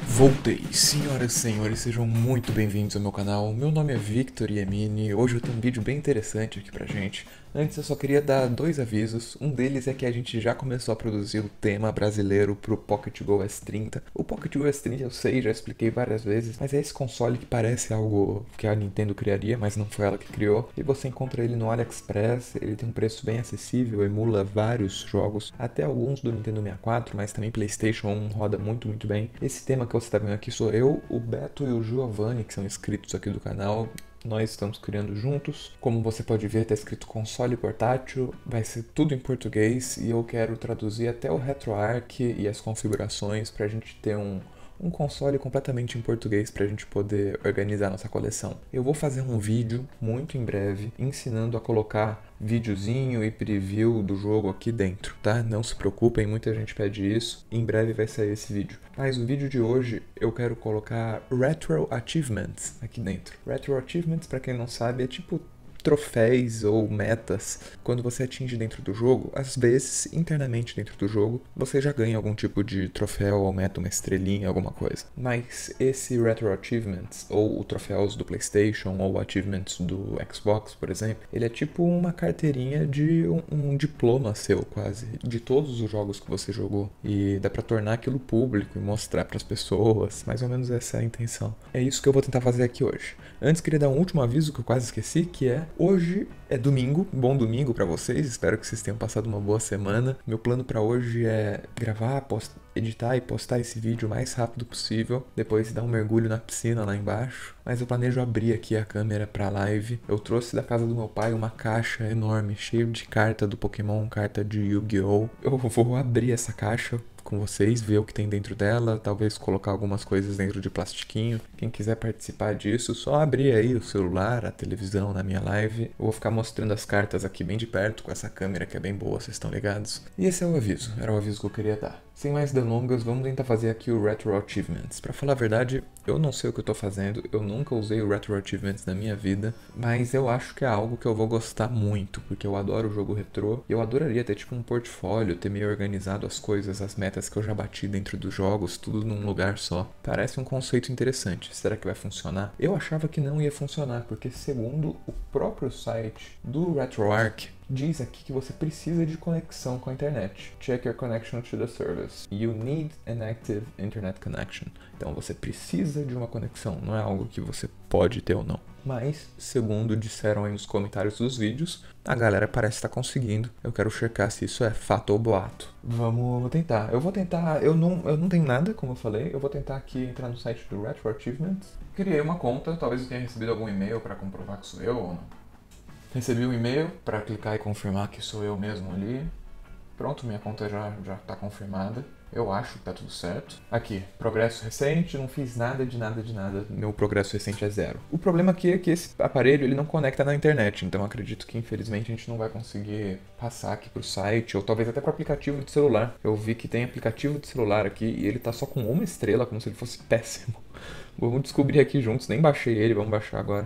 Voltei, senhoras e senhores, sejam muito bem-vindos ao meu canal. Meu nome é Victor Yemini. Hoje eu tenho um vídeo bem interessante aqui pra gente. Antes eu só queria dar dois avisos. Um deles é que a gente já começou a produzir o tema brasileiro pro Pocket Go S30. O Pocket Go S30 eu sei, já expliquei várias vezes, mas é esse console que parece algo que a Nintendo criaria, mas não foi ela que criou. E você encontra ele no AliExpress, ele tem um preço bem acessível, emula vários jogos, até alguns do Nintendo 64, mas também PlayStation 1 roda muito bem. Esse tema que você está vendo aqui sou eu, o Beto e o Giovanni, que são inscritos aqui do canal. Nós estamos criando juntos. Como você pode ver, está escrito console portátil, vai ser tudo em português e eu quero traduzir até o RetroArch e as configurações para a gente ter um console completamente em português para a gente poder organizar nossa coleção. Eu vou fazer um vídeo muito em breve ensinando a colocar videozinho e preview do jogo aqui dentro, tá? Não se preocupem, muita gente pede isso. Em breve vai sair esse vídeo. Mas o vídeo de hoje eu quero colocar Retro Achievements aqui dentro. Retro Achievements, para quem não sabe, é tipo troféus ou metas. Quando você atinge dentro do jogo, às vezes, internamente dentro do jogo, você já ganha algum tipo de troféu ou meta, uma estrelinha, alguma coisa. Mas esse Retro Achievements, ou o troféus do PlayStation, ou achievements do Xbox, por exemplo, ele é tipo uma carteirinha de um diploma seu, quase, de todos os jogos que você jogou. E dá pra tornar aquilo público e mostrar pras pessoas. Mais ou menos essa é a intenção. É isso que eu vou tentar fazer aqui hoje. Antes, queria dar um último aviso que eu quase esqueci, que é: hoje é domingo, bom domingo pra vocês, espero que vocês tenham passado uma boa semana. Meu plano pra hoje é gravar, editar e postar esse vídeo o mais rápido possível, depois dar um mergulho na piscina lá embaixo. Mas eu planejo abrir aqui a câmera pra live. Eu trouxe da casa do meu pai uma caixa enorme, cheia de carta do Pokémon, carta de Yu-Gi-Oh! Eu vou abrir essa caixa com vocês, ver o que tem dentro dela, talvez colocar algumas coisas dentro de plastiquinho. Quem quiser participar disso, só abrir aí o celular, a televisão na minha live. Eu vou ficar mostrando as cartas aqui bem de perto com essa câmera que é bem boa, vocês estão ligados? E esse é o aviso, era o aviso que eu queria dar. Sem mais delongas, vamos tentar fazer aqui o Retro Achievements. Pra falar a verdade, eu não sei o que eu tô fazendo, eu nunca usei o Retro Achievements na minha vida, mas eu acho que é algo que eu vou gostar muito, porque eu adoro o jogo retrô, e eu adoraria ter tipo um portfólio, ter meio organizado as coisas, as metas que eu já bati dentro dos jogos, tudo num lugar só. Parece um conceito interessante. Será que vai funcionar? Eu achava que não ia funcionar, porque segundo o próprio site do RetroArch, diz aqui que você precisa de conexão com a internet. Check your connection to the service. You need an active internet connection. Então você precisa de uma conexão, não é algo que você pode ter ou não. Mas, segundo disseram aí nos comentários dos vídeos, a galera parece estar conseguindo. Eu quero checar se isso é fato ou boato. Vamos tentar. Eu vou tentar, eu não tenho nada, como eu falei. Eu vou tentar aqui entrar no site do Retro Achievements. Criei uma conta, talvez eu tenha recebido algum e-mail para comprovar que sou eu ou não. Recebi um e-mail para clicar e confirmar que sou eu mesmo ali. Pronto, minha conta já está confirmada. Eu acho que tá tudo certo. Aqui, progresso recente, não fiz nada de nada. Meu progresso recente é 0. O problema aqui é que esse aparelho ele não conecta na internet, então acredito que infelizmente a gente não vai conseguir passar aqui pro site, ou talvez até pro aplicativo de celular. Eu vi que tem aplicativo de celular aqui e ele tá só com uma estrela, como se ele fosse péssimo. Vamos descobrir aqui juntos, nem baixei ele, vamos baixar agora.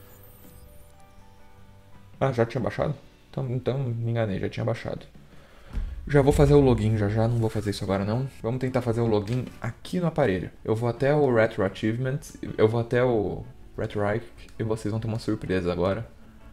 Ah, já tinha baixado? Então me enganei, já tinha baixado. Já vou fazer o login já, não vou fazer isso agora não. Vamos tentar fazer o login aqui no aparelho. Eu vou até o Retro Achievements, eu vou até o RetroArch e vocês vão ter uma surpresa agora.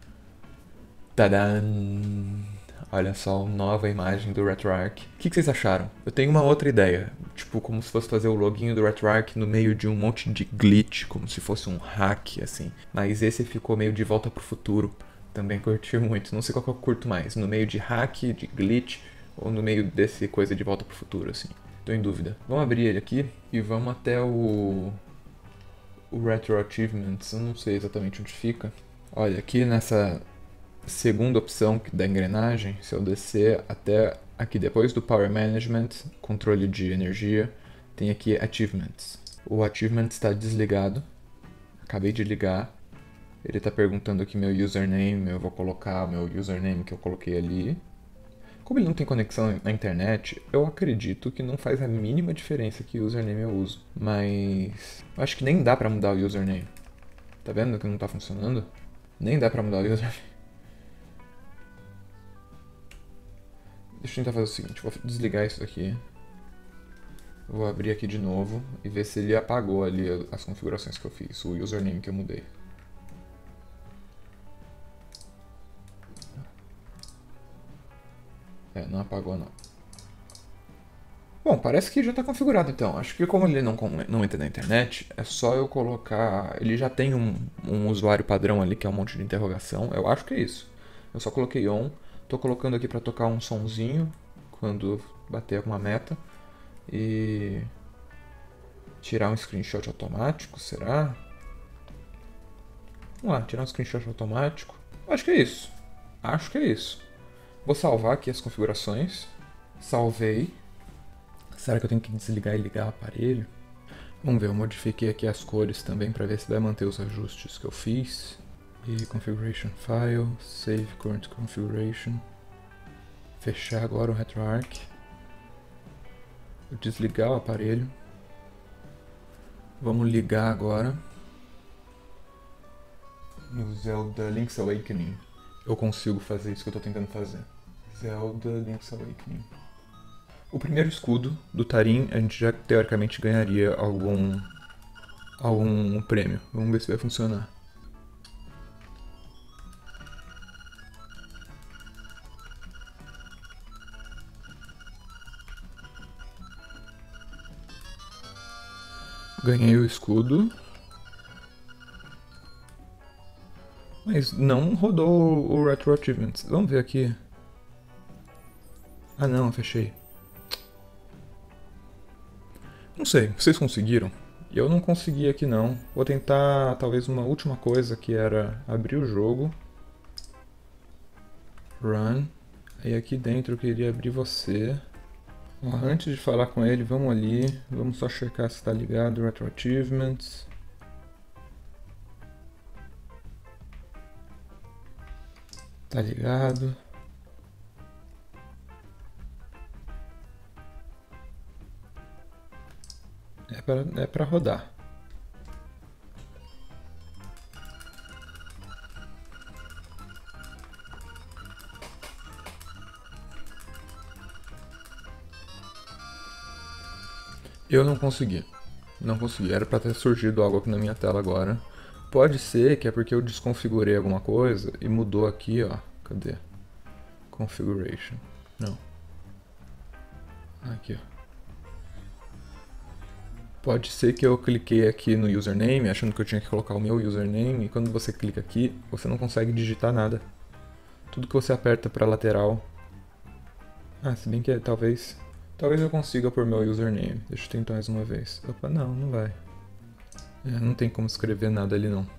Tadã! Olha só, nova imagem do RetroArch. O que vocês acharam? Eu tenho uma outra ideia, tipo como se fosse fazer o login do RetroArch no meio de um monte de glitch, como se fosse um hack assim. Mas esse ficou meio de volta pro futuro. Também curti muito, não sei qual que eu curto mais, no meio de hack, de glitch, ou no meio desse coisa de volta pro futuro, assim. Tô em dúvida. Vamos abrir ele aqui e vamos até o Retro Achievements, eu não sei exatamente onde fica. Olha, aqui nessa segunda opção da engrenagem, se eu descer até aqui depois do Power Management, controle de energia, tem aqui Achievements. O Achievement está desligado, acabei de ligar. Ele está perguntando aqui meu username, eu vou colocar o meu username que eu coloquei ali. Como ele não tem conexão na internet, eu acredito que não faz a mínima diferença que username eu uso. Mas eu acho que nem dá pra mudar o username. Tá vendo que não tá funcionando? Nem dá pra mudar o username. Deixa eu tentar fazer o seguinte, vou desligar isso daqui. Vou abrir aqui de novo e ver se ele apagou ali as configurações que eu fiz, o username que eu mudei. Não apagou não. Bom, parece que já está configurado então. Acho que como ele não entra na internet, é só eu colocar... Ele já tem um usuário padrão ali que é um monte de interrogação. Eu acho que é isso. Eu só coloquei on. Tô colocando aqui para tocar um sonzinho quando bater alguma meta. E... tirar um screenshot automático, será? Vamos lá, tirar um screenshot automático. Acho que é isso. Acho que é isso. Vou salvar aqui as configurações. Salvei. Será que eu tenho que desligar e ligar o aparelho? Vamos ver, eu modifiquei aqui as cores também para ver se vai manter os ajustes que eu fiz. E Configuration File, Save Current Configuration. Fechar agora o RetroArch. Vou desligar o aparelho. Vamos ligar agora. No Zelda Link's Awakening. Eu consigo fazer isso que eu estou tentando fazer. Zelda Link's Awakening. O primeiro escudo do Tarim, a gente já teoricamente ganharia algum prêmio. Vamos ver se vai funcionar. Ganhei o escudo. Mas não rodou o Retro Achievements. Vamos ver aqui. Ah não, fechei. Não sei, vocês conseguiram? Eu não consegui aqui não. Vou tentar talvez uma última coisa que era abrir o jogo. Run. Aí aqui dentro eu queria abrir você. Ó, antes de falar com ele, vamos ali. Vamos só checar se está ligado. Retro Achievements. Tá ligado. É pra rodar. Eu não consegui. Não consegui. Era pra ter surgido algo aqui na minha tela agora. Pode ser que é porque eu desconfigurei alguma coisa e mudou aqui, ó. Cadê? Configuration. Não. Aqui, ó. Pode ser que eu cliquei aqui no username, achando que eu tinha que colocar o meu username, e quando você clica aqui, você não consegue digitar nada. Tudo que você aperta para lateral. Ah, se bem que talvez eu consiga por meu username. Deixa eu tentar mais uma vez. Opa, não vai. Não tem como escrever nada ali não.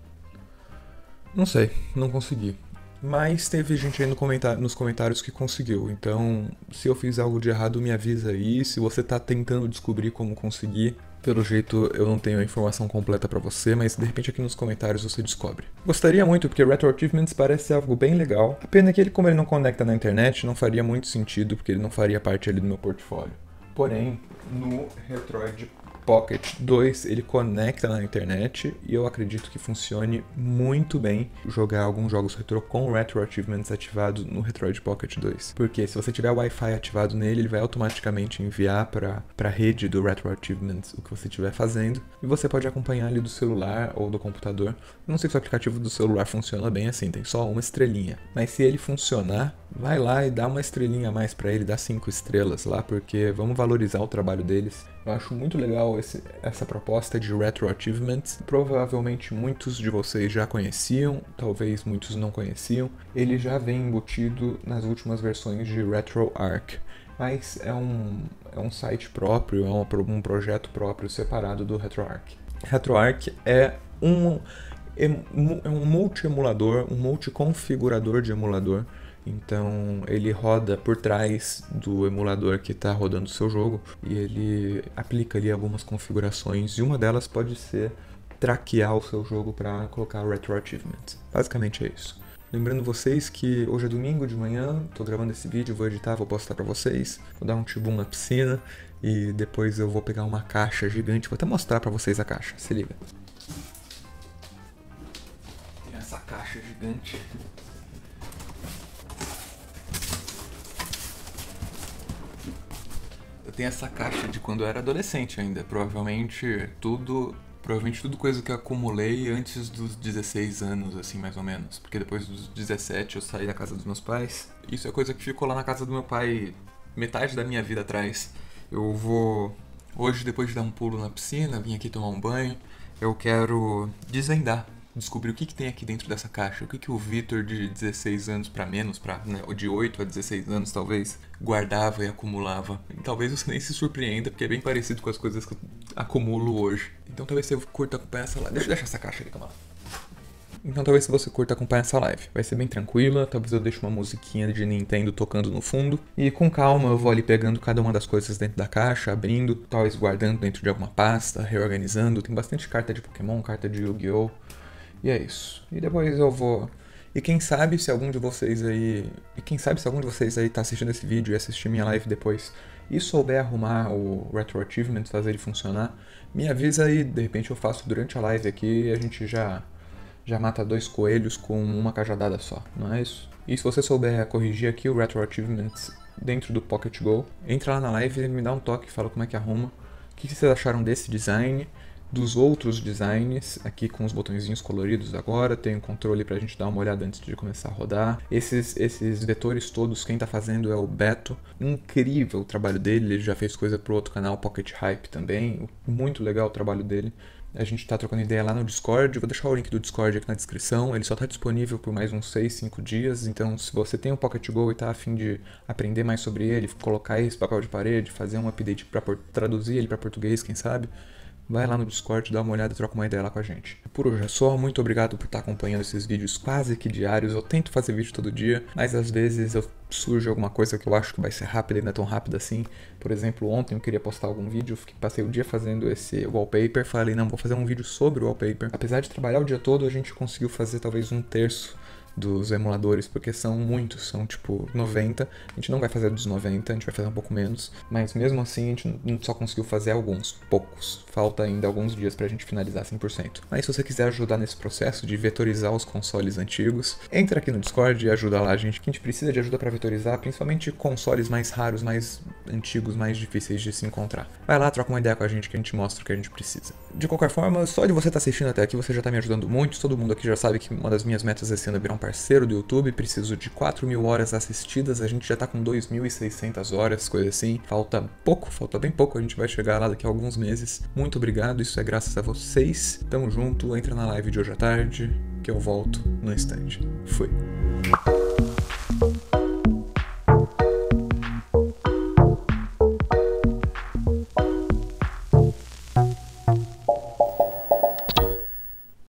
Não sei, não consegui. Mas teve gente aí nos comentários que conseguiu. Então, se eu fiz algo de errado, me avisa aí. Se você tá tentando descobrir como conseguir, pelo jeito eu não tenho a informação completa pra você, mas de repente aqui nos comentários você descobre. Gostaria muito, porque Retro Achievements parece algo bem legal. A pena é que como ele não conecta na internet, não faria muito sentido, porque ele não faria parte ali do meu portfólio. Porém, no Retroid Pocket 2 ele conecta na internet e eu acredito que funcione muito bem jogar alguns jogos retro com Retro Achievements ativado no Retroid Pocket 2. Porque se você tiver Wi-Fi ativado nele, ele vai automaticamente enviar para a rede do Retro Achievements o que você estiver fazendo e você pode acompanhar ali do celular ou do computador. Eu não sei se o aplicativo do celular funciona bem assim, tem só uma estrelinha. Mas se ele funcionar, vai lá e dá uma estrelinha a mais para ele, dá 5 estrelas lá, porque vamos valorizar o trabalho deles. Eu acho muito legal essa proposta de Retro Achievements. Provavelmente muitos de vocês já conheciam, talvez muitos não conheciam. Ele já vem embutido nas últimas versões de RetroArch, mas é um site próprio, é um projeto próprio separado do RetroArch. RetroArch é um multi-emulador, um multi-configurador de emulador. Então ele roda por trás do emulador que está rodando o seu jogo e ele aplica ali algumas configurações e uma delas pode ser traquear o seu jogo para colocar Retro Achievement. Basicamente é isso. Lembrando vocês que hoje é domingo de manhã, estou gravando esse vídeo, vou editar, vou postar para vocês, vou dar um tibum na piscina e depois eu vou pegar uma caixa gigante, vou até mostrar para vocês a caixa, se liga. Tem essa caixa gigante. Tem essa caixa de quando eu era adolescente ainda. Provavelmente tudo coisa que eu acumulei antes dos 16 anos, assim, mais ou menos. Porque depois dos 17 eu saí da casa dos meus pais. Isso é coisa que ficou lá na casa do meu pai metade da minha vida atrás. Eu vou... Hoje, depois de dar um pulo na piscina, vim aqui tomar um banho, eu quero desvendar, descobrir o que tem aqui dentro dessa caixa, o que o Vitor de 16 anos pra menos, né, de 8 a 16 anos talvez, guardava e acumulava. E talvez você nem se surpreenda, porque é bem parecido com as coisas que eu acumulo hoje. Então talvez você curta acompanhar essa live. Deixa eu deixar essa caixa aqui, calma lá. Então talvez você curta acompanhar essa live. Vai ser bem tranquila, talvez eu deixe uma musiquinha de Nintendo tocando no fundo. E com calma eu vou ali pegando cada uma das coisas dentro da caixa, abrindo, talvez guardando dentro de alguma pasta, reorganizando. Tem bastante carta de Pokémon, carta de Yu-Gi-Oh! E é isso. E depois eu vou... E quem sabe se algum de vocês aí tá assistindo esse vídeo e assistir minha live depois e souber arrumar o Retro Achievement, fazer ele funcionar, me avisa aí, de repente eu faço durante a live aqui e a gente já mata 2 coelhos com uma cajadada só, não é isso? E se você souber corrigir aqui o Retro Achievement dentro do Pocket Go, entra lá na live e me dá um toque, fala como é que arruma. O que vocês acharam desse design, dos outros designs, aqui com os botõezinhos coloridos agora, tem um controle pra gente dar uma olhada antes de começar a rodar. Esses vetores todos, quem tá fazendo é o Beto, incrível o trabalho dele, ele já fez coisa pro outro canal, Pocket Hype também, muito legal o trabalho dele. A gente tá trocando ideia lá no Discord, vou deixar o link do Discord aqui na descrição, ele só tá disponível por mais uns 6, 5 dias, então se você tem um Pocket Go e tá a fim de aprender mais sobre ele, colocar esse papel de parede, fazer um update pra traduzir ele pra português, quem sabe, vai lá no Discord, dá uma olhada e troca uma ideia lá com a gente. Por hoje é só, muito obrigado por estar acompanhando esses vídeos quase que diários. Eu tento fazer vídeo todo dia, mas às vezes surge alguma coisa que eu acho que vai ser rápida e não é tão rápida assim. Por exemplo, ontem eu queria postar algum vídeo, passei o dia fazendo esse wallpaper, falei, não, vou fazer um vídeo sobre o wallpaper. Apesar de trabalhar o dia todo, a gente conseguiu fazer talvez 1/3 dos emuladores, porque são muitos, são tipo 90, a gente não vai fazer dos 90, a gente vai fazer um pouco menos, mas mesmo assim a gente só conseguiu fazer alguns, poucos, falta ainda alguns dias pra gente finalizar 100%. Mas se você quiser ajudar nesse processo de vetorizar os consoles antigos, entra aqui no Discord e ajuda lá a gente, que a gente precisa de ajuda pra vetorizar, principalmente consoles mais raros, mais antigos, mais difíceis de se encontrar. Vai lá, troca uma ideia com a gente que a gente mostra o que a gente precisa. De qualquer forma, só de você estar assistindo até aqui, você já tá me ajudando muito, todo mundo aqui já sabe que uma das minhas metas esse ano é virar um parceiro do YouTube, preciso de 4.000 horas assistidas, a gente já tá com 2.600 horas, coisa assim, falta bem pouco, a gente vai chegar lá daqui a alguns meses. Muito obrigado, isso é graças a vocês, tamo junto, entra na live de hoje à tarde, que eu volto no instante. Fui.